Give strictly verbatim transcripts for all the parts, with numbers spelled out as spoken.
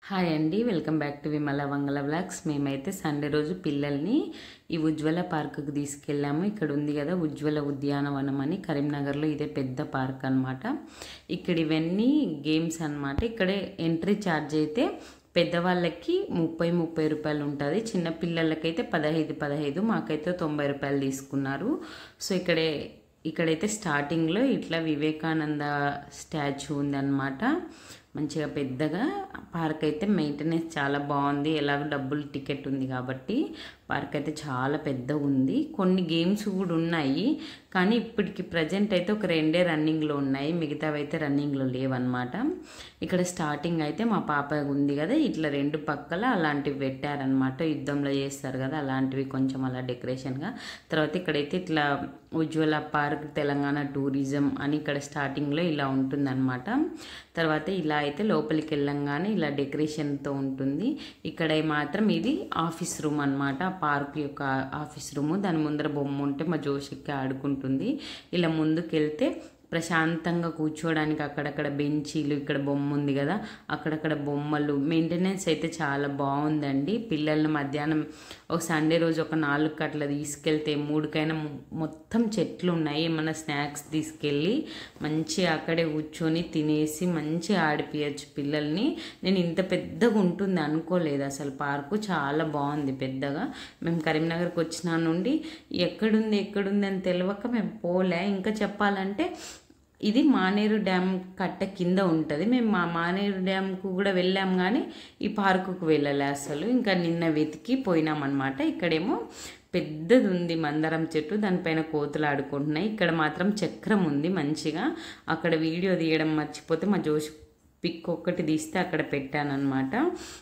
Hi అండి, welcome back to Vimala Vangala vlogs. మేమైతే Sunday రోజు పిల్లల్ని ఈ ఉజ్వల పార్కుకి తీసుకెళ్ళాము. ఇక్కడ ఉంది కదా ఉజ్వల ఉద్యానవనం అని, కరీంనగర్లో ఇదే పెద్ద పార్క్ అనమాట. ఇక్కడ ఇవన్నీ గేమ్స్ అనమాట. ఇక్కడే ఎంట్రీ ఛార్జ్ అయితే పెద్దవాళ్ళకి ముప్పై ముప్పై రూపాయలు ఉంటుంది, చిన్న పిల్లలకైతే పదహైదు పదహైదు మాకైతే తొంభై రూపాయలు తీసుకున్నారు. సో ఇక్కడే ఇక్కడైతే స్టార్టింగ్లో ఇట్లా వివేకానంద స్టాచ్యూ ఉందన్నమాట. మంచిగా పెద్దగా పార్క్ అయితే మెయింటెనెన్స్ చాలా బాగుంది. ఎలాగో డబ్బులు టికెట్ ఉంది కాబట్టి పార్క్ అయితే చాలా పెద్దగా ఉంది. కొన్ని గేమ్స్ కూడా ఉన్నాయి, కానీ ఇప్పటికి ప్రజెంట్ అయితే ఒక రెండే రన్నింగ్లో ఉన్నాయి, మిగతావి అయితే రన్నింగ్లో లేవన్నమాట. ఇక్కడ స్టార్టింగ్ అయితే మా పాప ఉంది కదా, ఇట్లా రెండు పక్కల అలాంటివి పెట్టారనమాట. యుద్ధంలో చేస్తారు కదా అలాంటివి, కొంచెం అలా డెకరేషన్గా. తర్వాత ఇక్కడైతే ఇట్లా ఉజ్వల పార్క్ తెలంగాణ టూరిజం అని ఇక్కడ స్టార్టింగ్లో ఇలా ఉంటుందన్నమాట. తర్వాత ఇలా అయితే లోపలికి వెళ్ళంగానే ఇలా డెకరేషన్తో ఉంటుంది. ఇక్కడ మాత్రం ఇది ఆఫీస్ రూమ్ అనమాట, పార్క్ యొక్క ఆఫీస్ రూము. దాని ముందర బొమ్మ ఉంటే మా జోషికి ఆడుకుంటుంది. ఇలా ముందుకు వెళ్తే ప్రశాంతంగా కూర్చోవడానికి అక్కడక్కడ బెంచీలు, ఇక్కడ బొమ్మ ఉంది కదా అక్కడక్కడ బొమ్మలు. మెయింటెనెన్స్ అయితే చాలా బాగుందండి. పిల్లల్ని మధ్యాహ్నం ఒక సండే రోజు ఒక నాలుగు అట్లా తీసుకెళ్తే మూడుకైనా మొత్తం చెట్లు ఉన్నాయి. ఏమన్నా స్నాక్స్ తీసుకెళ్ళి మంచిగా అక్కడే కూర్చొని తినేసి మంచిగా ఆడిపియచ్చు పిల్లల్ని. నేను ఇంత పెద్దగా ఉంటుంది అనుకోలేదు అసలు. పార్కు చాలా బాగుంది పెద్దగా. మేము కరీంనగర్కి వచ్చిన నుండి ఎక్కడుంది ఎక్కడుంది అని తెలియక మేము పోలే. ఇంకా చెప్పాలంటే ఇది మానేరు డ్యామ్ కట్ట కింద ఉంటుంది. మేము మా మానేరు డ్యామ్కు కూడా వెళ్ళాం, కానీ ఈ పార్కుకు వెళ్ళలే అసలు. ఇంకా నిన్న వెతికి పోయినామన్నమాట. ఇక్కడేమో పెద్దది ఉంది మందారం చెట్టు, దానిపైన కోతులు ఆడుకుంటున్నాయి. ఇక్కడ మాత్రం చక్రం ఉంది మంచిగా. అక్కడ వీడియో తీయడం మర్చిపోతే మా జోషి పిక్ ఒక్కటి తీస్తే అక్కడ పెట్టానన్నమాట.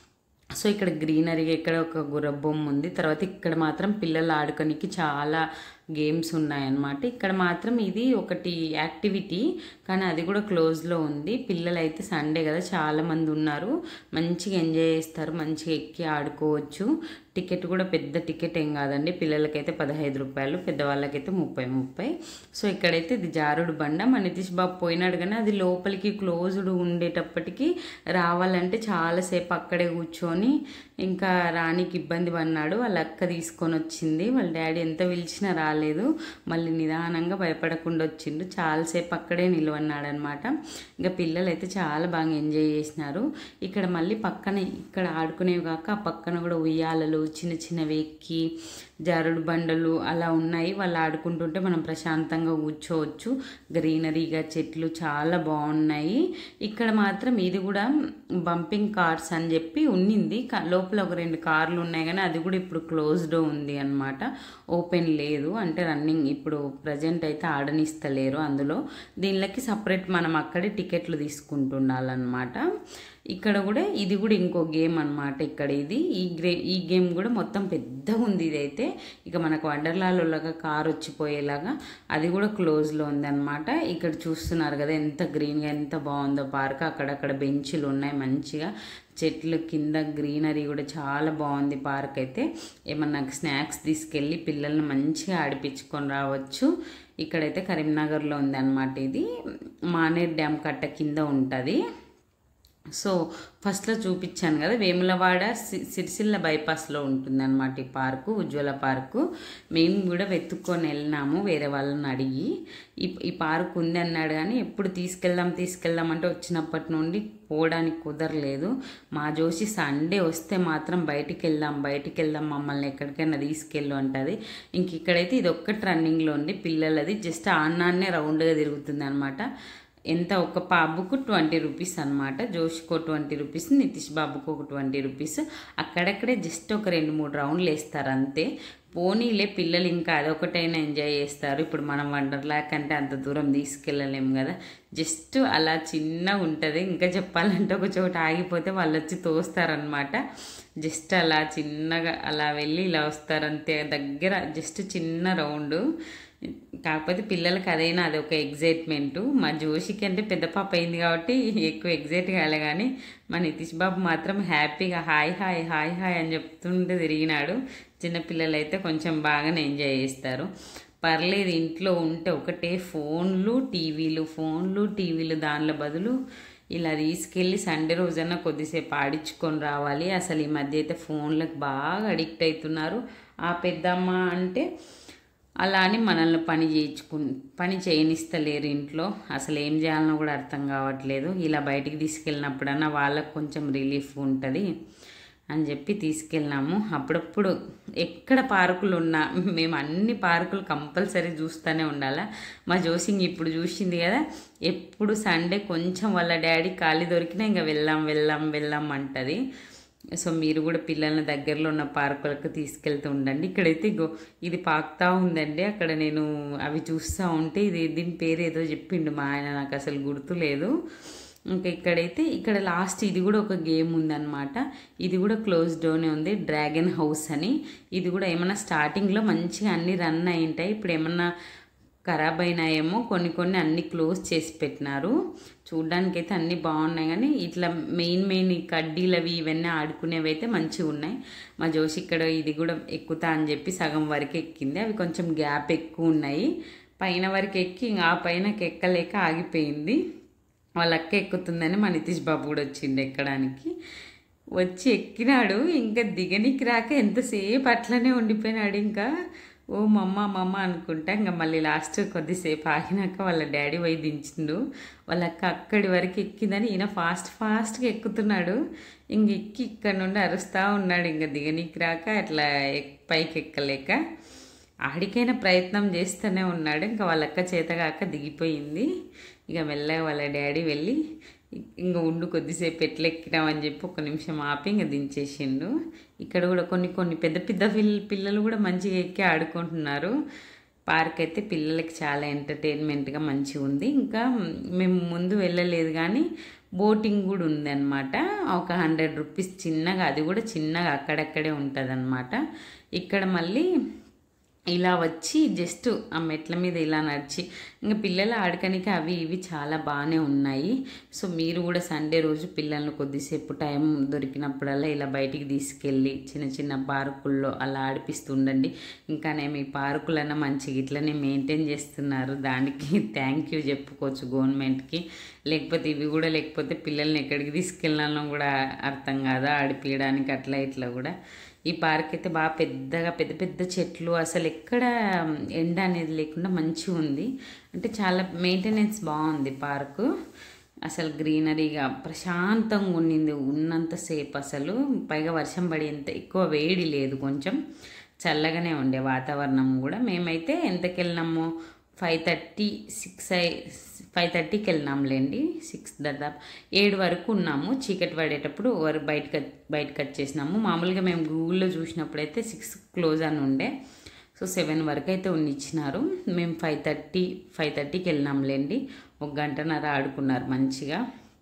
సో ఇక్కడ గ్రీనరీగా ఇక్కడ ఒక గుర్రబొమ్మ ఉంది. తర్వాత ఇక్కడ మాత్రం పిల్లలు ఆడుకోనికి చాలా గేమ్స్ ఉన్నాయన్నమాట. ఇక్కడ మాత్రం ఇది ఒకటి యాక్టివిటీ, కానీ అది కూడా క్లోజ్లో ఉంది. పిల్లలు అయితే సండే కదా చాలామంది ఉన్నారు, మంచిగా ఎంజాయ్ చేస్తారు, మంచిగా ఎక్కి ఆడుకోవచ్చు. టికెట్ కూడా పెద్ద టికెట్ ఏం కాదండి, పిల్లలకైతే పదహైదు రూపాయలు, పెద్దవాళ్ళకైతే ముప్పై ముప్పై. సో ఇక్కడైతే ఇది జారుడు బండ. మా నితీష్ బాబు పోయినాడు, కానీ అది లోపలికి క్లోజ్డ్ ఉండేటప్పటికి రావాలంటే చాలాసేపు అక్కడే కూర్చొని ఇంకా రానికి ఇబ్బంది పడినాడు. వాళ్ళ అక్క తీసుకొని వచ్చింది, వాళ్ళ డాడీ ఎంత పిలిచినా రాలేదు. మళ్ళీ నిదానంగా భయపడకుండా వచ్చిండు, చాలాసేపు అక్కడే నిలవన్నాడు అనమాట. ఇంకా పిల్లలు అయితే చాలా బాగా ఎంజాయ్ చేసినారు. ఇక్కడ మళ్ళీ పక్కన ఇక్కడ ఆడుకునేవి కాక ఆ పక్కన కూడా ఉయ్యాలలు చిన్న చిన్నవి ఎక్కి జారుడు బండలు అలా ఉన్నాయి. వాళ్ళు ఆడుకుంటుంటే మనం ప్రశాంతంగా కూర్చోవచ్చు. గ్రీనరీగా చెట్లు చాలా బాగున్నాయి. ఇక్కడ మాత్రం ఇది కూడా బంపింగ్ కార్స్ అని చెప్పి ఉన్నింది, లోపల ఒక రెండు కార్లు ఉన్నాయి, కానీ అది కూడా ఇప్పుడు క్లోజ్డ్ ఉంది అనమాట, ఓపెన్ లేదు. అంటే రన్నింగ్ ఇప్పుడు ప్రజెంట్ అయితే ఆడనిస్తలేరు అందులో. దీనికి సపరేట్ మనం అక్కడే టికెట్లు తీసుకుంటుండాలన్నమాట. ఇక్కడ కూడా ఇది కూడా ఇంకో గేమ్ అనమాట. ఇక్కడ ఇది ఈ గ్రే ఈ గేమ్ కూడా మొత్తం పెద్దగా ఉంది. ఇదైతే ఇక మనకు వండర్లాలోలాగా కార్ వచ్చిపోయేలాగా అది కూడా క్లోజ్లో ఉంది అనమాట. ఇక్కడ చూస్తున్నారు కదా ఎంత గ్రీన్గా ఎంత బాగుందో పార్క్. అక్కడక్కడ బెంచ్లు ఉన్నాయి, మంచిగా చెట్లు కింద గ్రీనరీ కూడా చాలా బాగుంది పార్క్ అయితే. ఏమన్నా స్నాక్స్ తీసుకెళ్ళి పిల్లల్ని మంచిగా ఆడిపించుకొని రావచ్చు. ఇక్కడైతే కరీంనగర్లో ఉంది అనమాట. ఇది మానేర్ డ్యామ్ కట్ట కింద ఉంటుంది. సో ఫస్ట్లో చూపించాను కదా వేములవాడ సిరిసిల్ల బైపాస్లో ఉంటుందన్నమాట ఈ పార్కు, ఉజ్వల పార్కు. మేము కూడా వెతుక్కొని వెళ్ళినాము వేరే వాళ్ళని అడిగి. ఈ ఈ పార్క్ ఉంది అన్నాడు, కానీ ఎప్పుడు తీసుకెళ్దాం తీసుకెళ్దాం అంటే వచ్చినప్పటి నుండి పోవడానికి కుదరలేదు. మా జోషి సండే వస్తే మాత్రం బయటికి వెళ్దాం బయటికి వెళ్దాం మమ్మల్ని ఎక్కడికైనా తీసుకెళ్ళు అంటుంది. ఇంక ఇక్కడైతే ఇది ఒక్కటి రన్నింగ్లో ఉంది పిల్లలది, జస్ట్ ఆన్నాన్నే రౌండ్గా తిరుగుతుంది అనమాట. ఎంత ఒక బాబుకు ట్వంటీ రూపీస్ అనమాట, జోష్కో ట్వంటీ రూపీస్, నితీష్ బాబుకు ఒక ట్వంటీ రూపీస్. అక్కడక్కడే జస్ట్ ఒక రెండు మూడు రౌండ్లు వేస్తారు అంతే. పోనీలే పిల్లలు ఇంకా అదొకటైనా ఎంజాయ్ చేస్తారు. ఇప్పుడు మనం వండర్లా కంటే అంత దూరం తీసుకెళ్ళలేము కదా, జస్ట్ అలా చిన్నగా ఉంటుంది. ఇంకా చెప్పాలంటే ఒక చోట ఆగిపోతే వాళ్ళు వచ్చి తోస్తారనమాట. జస్ట్ అలా చిన్నగా అలా వెళ్ళి ఇలా వస్తారంతే, దగ్గర జస్ట్ చిన్న రౌండ్. కాకపోతే పిల్లలకి అదైనా అది ఒక ఎగ్జైట్మెంటు. మా జోషికి అంటే పెద్ద పాప అయింది కాబట్టి ఎక్కువ ఎగ్జైట్ కాలే, కానీ మా నితీష్ బాబు మాత్రం హ్యాపీగా హాయ్ హాయ్ హాయ్ హాయ్ అని చెప్తుంటే తిరిగినాడు. చిన్నపిల్లలు అయితే కొంచెం బాగానే ఎంజాయ్ చేస్తారు. పర్లేదు, ఇంట్లో ఉంటే ఒకటే ఫోన్లు టీవీలు ఫోన్లు టీవీలు దానిలో బదులు ఇలా తీసుకెళ్ళి సండే రోజన్నా కొద్దిసేపు ఆడించుకొని రావాలి. అసలు ఈ మధ్య అయితే ఫోన్లకు బాగా అడిక్ట్ అవుతున్నారు. ఆ పెద్దమ్మ అంటే అలా అని మనల్ని పని చేయించుకు పని చేయనిస్తలేరు ఇంట్లో. అసలు ఏం చేయాలనో కూడా అర్థం కావట్లేదు. ఇలా బయటికి తీసుకెళ్ళినప్పుడన్నా వాళ్ళకు కొంచెం రిలీఫ్ ఉంటుంది అని చెప్పి తీసుకెళ్ళినాము. అప్పుడప్పుడు ఎక్కడ పార్కులు ఉన్నా మేము అన్ని పార్కులు కంపల్సరీ చూస్తూనే ఉండాలా. మా జోసింగ్ ఇప్పుడు చూసింది కదా, ఎప్పుడు సండే కొంచెం వాళ్ళ డాడీ ఖాళీ దొరికినా ఇంకా వెళ్దాం వెళ్దాం వెళ్దాం అంటది. సో మీరు కూడా పిల్లల్ని దగ్గరలో ఉన్న పార్కులకు తీసుకెళ్తూ ఉండండి. ఇక్కడైతే గో ఇది పాకుతా ఉందండి. అక్కడ నేను అవి చూస్తూ ఉంటే ఇది దీని పేరు ఏదో చెప్పిండు మా ఆయన, నాకు అసలు గుర్తులేదు. ఇంకా ఇక్కడైతే ఇక్కడ లాస్ట్ ఇది కూడా ఒక గేమ్ ఉందన్నమాట. ఇది కూడా క్లోజ్ డోనే ఉంది, డ్రాగన్ హౌస్ అని. ఇది కూడా ఏమన్నా స్టార్టింగ్లో మంచిగా అన్నీ రన్ అయి ఉంటాయి. ఇప్పుడు ఏమన్నా ఖరాబ్ అయినాయేమో, కొన్ని కొన్ని అన్నీ క్లోజ్ చేసి పెట్టినారు. చూడ్డానికి అయితే అన్నీ బాగున్నాయి, కానీ ఇట్లా మెయిన్ మెయిన్ ఈ కడ్డీలు అవి ఇవన్నీ ఆడుకునేవి అయితే మంచిగా ఉన్నాయి. మా జోషి ఇక్కడ ఇది కూడా ఎక్కుతా అని చెప్పి సగం వరకు ఎక్కింది. అవి కొంచెం గ్యాప్ ఎక్కువ ఉన్నాయి. పైన వరకు ఎక్కి ఇంకా ఆ పైనకి ఎక్కలేక ఆగిపోయింది. వాళ్ళ అక్క ఎక్కుతుందని మా నితీష్ బాబు కూడా వచ్చిండు ఎక్కడానికి. వచ్చి ఎక్కినాడు, ఇంకా దిగనికి రాక ఎంతసేపు అట్లనే ఉండిపోయినాడు. ఇంకా ఓ మమ్మ మమ్మ అనుకుంటా ఇంకా మళ్ళీ లాస్ట్ కొద్దిసేపు ఆగినాక వాళ్ళ డాడీ పోయి దించిండు. వాళ్ళ అక్క అక్కడి వరకు ఎక్కిందని ఈయన ఫాస్ట్ ఫాస్ట్గా ఎక్కుతున్నాడు. ఇంక ఎక్కి ఇక్కడ నుండి అరుస్తూ ఉన్నాడు. ఇంకా దిగనికి రాక అట్లా పైకి ఎక్కలేక ఆడికైనా ప్రయత్నం చేస్తూనే ఉన్నాడు. ఇంకా వాళ్ళ అక్క చేతగాక దిగిపోయింది. ఇక మెల్లగా వాళ్ళ డాడీ వెళ్ళి ఇంకా ఉండు కొద్దిసేపు ఎట్లా ఎక్కినామని చెప్పి ఒక నిమిషం ఆపి ఇంకా దించేసిండు. ఇక్కడ కూడా కొన్ని కొన్ని పెద్ద పెద్ద పిల్లలు కూడా మంచిగా ఎక్కి ఆడుకుంటున్నారు. పార్క్ అయితే పిల్లలకి చాలా ఎంటర్టైన్మెంట్గా మంచిగా ఉంది. ఇంకా మేము ముందు వెళ్ళలేదు కానీ బోటింగ్ కూడా ఉంది అనమాట. ఒక హండ్రెడ్ రూపీస్ చిన్నగా, అది కూడా చిన్నగా అక్కడక్కడే ఉంటుంది అనమాట. ఇక్కడ మళ్ళీ ఇలా వచ్చి జస్ట్ ఆ మెట్ల మీద ఇలా నడిచి ఇంకా పిల్లలు ఆడకనికి అవి ఇవి చాలా బాగానే ఉన్నాయి. సో మీరు కూడా సండే రోజు పిల్లల్ని కొద్దిసేపు టైం దొరికినప్పుడల్లా ఇలా బయటికి తీసుకెళ్ళి చిన్న చిన్న పార్కుల్లో అలా ఆడిపిస్తుండండి. ఇంకానే మీ పార్కులన్నా మంచిగా ఇట్లనే మెయింటైన్ చేస్తున్నారు, దానికి థ్యాంక్ యూ చెప్పుకోవచ్చు గవర్నమెంట్కి. లేకపోతే ఇవి కూడా లేకపోతే పిల్లల్ని ఎక్కడికి తీసుకెళ్ళాలో కూడా అర్థం కాదా ఆడిపించడానికి. అట్లా ఇట్లా కూడా ఈ పార్క్ అయితే బాగా పెద్దగా పెద్ద పెద్ద చెట్లు, అసలు ఎక్కడ ఎండ అనేది లేకుండా మంచిగా ఉంది. అంటే చాలా మెయింటెనెన్స్ బాగుంది పార్కు. అసలు గ్రీనరీగా ప్రశాంతంగా ఉండింది ఉన్నంతసేపు. అసలు పైగా వర్షం పడేంత ఎక్కువ వేడి లేదు, కొంచెం చల్లగానే ఉండే వాతావరణం కూడా. మేమైతే ఎంతకి వెళ్ళినాము, ఫైవ్ థర్టీ సిక్స్ అయి ఫైవ్ థర్టీకి వెళ్ళినాంలేండి. సిక్స్ దాదాపు ఏడు వరకు ఉన్నాము. చీకటి పడేటప్పుడు వర బయటకు బయటకు వచ్చేసినాము. మామూలుగా మేము గూగుల్లో చూసినప్పుడు అయితే సిక్స్ క్లోజ్ అని ఉండే. సో సెవెన్ వరకు అయితే ఉన్నిచ్చినారు. మేము ఫైవ్ థర్టీ ఫైవ్ థర్టీకి వెళ్ళినాంలేండి. ఒక గంటన్నర ఆడుకున్నారు మంచిగా.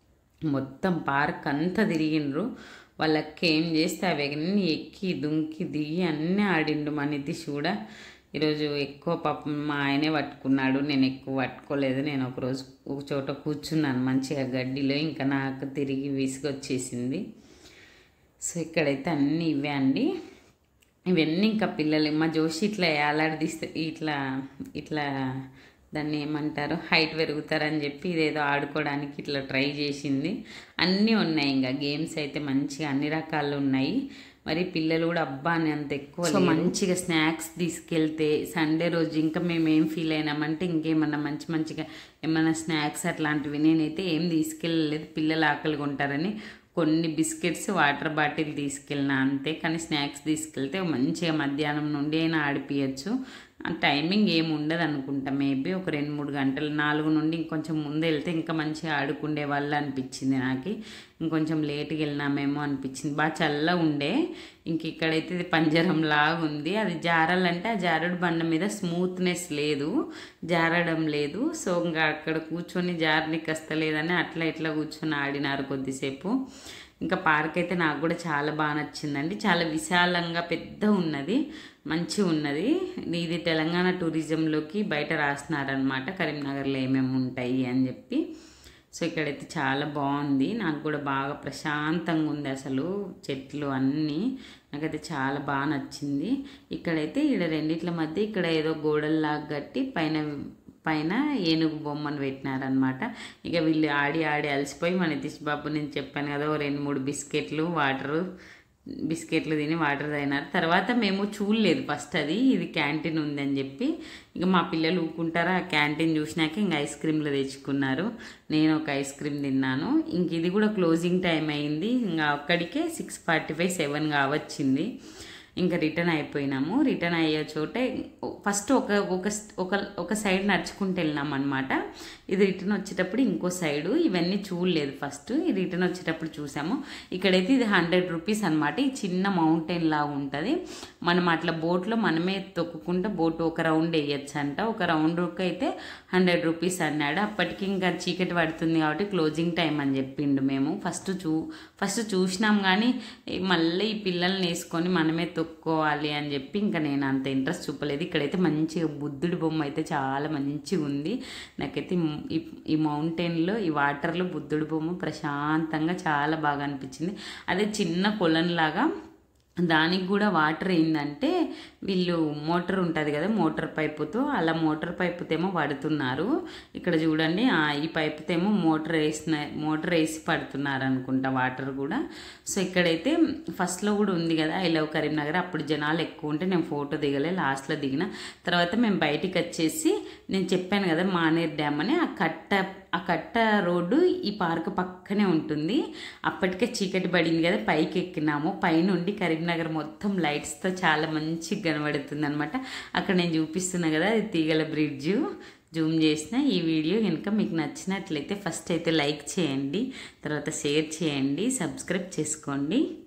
మొత్తం పార్క్ అంతా తిరిగిండ్రు. వాళ్ళకి ఏం చేస్తే అవన్నీ ఎక్కి దుంకి దిగి అన్నీ ఆడిండు. మా నితీష్ కూడా ఈరోజు ఎక్కువ పాపం మా ఆయనే పట్టుకున్నాడు, నేను ఎక్కువ పట్టుకోలేదు. నేను ఒకరోజు ఒక చోట కూర్చున్నాను మంచిగా గడ్డిలో, ఇంకా నాకు తిరిగి విసుగొచ్చేసింది. సో ఇక్కడైతే అన్నీ ఇవే అండి. ఇవన్నీ ఇంకా పిల్లలు మా జోషి ఇట్లా ఏలాడదీస్తే ఇట్లా ఇట్లా దాన్ని ఏమంటారు, హైట్ పెరుగుతారని చెప్పి ఇదేదో ఆడుకోవడానికి ఇట్లా ట్రై చేసింది. అన్నీ ఉన్నాయి, ఇంకా గేమ్స్ అయితే మంచిగా అన్ని రకాలు ఉన్నాయి. మరి పిల్లలు కూడా అబ్బా అని అంత ఎక్కువ. సో మంచిగా స్నాక్స్ తీసుకెళ్తే సండే రోజు ఇంకా మేము ఏం ఫీల్ అయినామంటే ఇంకేమన్నా మంచి మంచిగా ఏమన్నా స్నాక్స్ అట్లాంటివి నేనైతే ఏం తీసుకెళ్ళలేదు, పిల్లలు ఆకలిగా ఉంటారని కొన్ని బిస్కెట్స్ వాటర్ బాటిల్ తీసుకెళ్ళినా అంతే. కానీ స్నాక్స్ తీసుకెళ్తే మంచిగా మధ్యాహ్నం నుండి అయినా ఆడిపియచ్చు. టైమింగ్ ఏమి ఉండదు అనుకుంటా, మేబీ ఒక రెండు మూడు గంటలు నాలుగు నుండి ఇంకొంచెం ముందు వెళ్తే ఇంకా మంచిగా ఆడుకుండే వాళ్ళు అనిపించింది నాకు. ఇంకొంచెం లేట్గా వెళ్ళినామేమో అనిపించింది. బాగా చల్ల ఉండే. ఇంక ఇక్కడైతే ఇది పంజరం లాగా ఉంది. అది జారాలంటే ఆ జారుడు బండ మీద స్మూత్నెస్ లేదు, జారడం లేదు. సో ఇంకా అక్కడ కూర్చొని జారనికి వస్తలేదని అట్లా ఇట్లా కూర్చొని ఆడినారు కొద్దిసేపు. ఇంకా పార్క్ అయితే నాకు కూడా చాలా బాగా నచ్చిందండి. చాలా విశాలంగా పెద్ద ఉన్నది, మంచిగా ఉన్నది. ఇది తెలంగాణ టూరిజంలోకి బయట రాస్తున్నారనమాట, కరీంనగర్లో ఏమేమి ఉంటాయి అని చెప్పి. సో ఇక్కడైతే చాలా బాగుంది, నాకు కూడా బాగా ప్రశాంతంగా ఉంది. అసలు చెట్లు అన్నీ నాకైతే చాలా బాగా నచ్చింది. ఇక్కడైతే ఇక్కడ రెండిట్ల మధ్య ఇక్కడ ఏదో గోడల్లాగా కట్టి పైన పైన ఏనుగు బొమ్మను పెట్టినారనమాట. ఇక వీళ్ళు ఆడి ఆడి అలసిపోయి మన నితీష్ బాబు నేను చెప్పాను కదా, ఓ రెండు మూడు బిస్కెట్లు వాటరు బిస్కెట్లు తిని వాటర్ తాగినారు. తర్వాత మేము చూడలేదు ఫస్ట్ అది ఇది క్యాంటీన్ ఉందని చెప్పి. ఇక మా పిల్లలు ఊకుంటారా, ఆ క్యాంటీన్ చూసినాక ఇంక ఐస్ క్రీమ్లు తెచ్చుకున్నారు. నేను ఒక ఐస్ క్రీమ్ తిన్నాను. ఇంక ఇది కూడా క్లోజింగ్ టైం అయింది. ఇంకా అక్కడికే సిక్స్ ఫార్టీ ఫైవ్ సెవెన్ కావచ్చింది. ఇంకా రిటర్న్ అయిపోయినాము. రిటర్న్ అయ్యే చోటే ఫస్ట్ ఒక ఒక ఒక ఒక సైడ్ నడుచుకుంటూ వెళ్ళినాం అనమాట. ఇది రిటర్న్ వచ్చేటప్పుడు ఇంకో సైడు ఇవన్నీ చూడలేదు. ఫస్ట్ ఈ రిటర్న్ వచ్చేటప్పుడు చూసాము. ఇక్కడైతే ఇది హండ్రెడ్ రూపీస్ అనమాట. ఈ చిన్న మౌంటైన్ లాగా ఉంటుంది. మనం అట్లా బోట్లో మనమే తొక్కుకుంటూ బోట్ ఒక రౌండ్ వేయచ్చు అంట. ఒక రౌండ్కి అయితే హండ్రెడ్ రూపీస్ అన్నాడు. అప్పటికి ఇంకా చీకటి పడుతుంది కాబట్టి క్లోజింగ్ టైం అని చెప్పిండు. మేము ఫస్ట్ చూ ఫస్ట్ చూసినాం కానీ మళ్ళీ ఈ పిల్లల్ని వేసుకొని మనమే తొక్కోవాలి అని చెప్పి ఇంకా నేను అంత ఇంట్రెస్ట్ చూపలేదు. ఇక్కడైతే మంచిగా బుద్ధుడి బొమ్మ అయితే చాలా మంచిగా ఉంది. నాకైతే ఈ మౌంటైన్లో ఈ వాటర్లో బుద్ధుడి బొమ్మ ప్రశాంతంగా చాలా బాగా అనిపించింది. అదే చిన్న కొలంలాగా దానికి కూడా వాటర్ ఏంటంటే వీళ్ళు మోటార్ ఉంటుంది కదా, మోటార్ పైపుతో అలా మోటార్ పైపుతేమో పడుతున్నారు. ఇక్కడ చూడండి, ఈ పైపుతేమో మోటార్ వేసిన మోటార్ వేసి పడుతున్నారు అనుకుంటా వాటర్ కూడా. సో ఇక్కడైతే ఫస్ట్లో కూడా ఉంది కదా ఐ లవ్ కరీంనగర్, అప్పుడు జనాలు ఎక్కువ ఉంటే నేను ఫోటో దిగలే, లాస్ట్లో దిగిన. తర్వాత మేము బయటికి వచ్చేసి నేను చెప్పాను కదా మానేర్ డ్యామ్ అని, ఆ కట్ట ఆ కట్ట రోడ్డు ఈ పార్క్ పక్కనే ఉంటుంది. అప్పటికే చీకటి పడింది కదా, పైకి ఎక్కినాము. పైనుండి కరీంనగర్ మొత్తం లైట్స్తో చాలా మంచిగా కనబడుతుంది అనమాట. అక్కడ నేను చూపిస్తున్నా కదా, అది తీగల బ్రిడ్జు జూమ్ చేసిన. ఈ వీడియో కనుక మీకు నచ్చినట్లయితే ఫస్ట్ అయితే లైక్ చేయండి, తర్వాత షేర్ చేయండి, సబ్స్క్రైబ్ చేసుకోండి.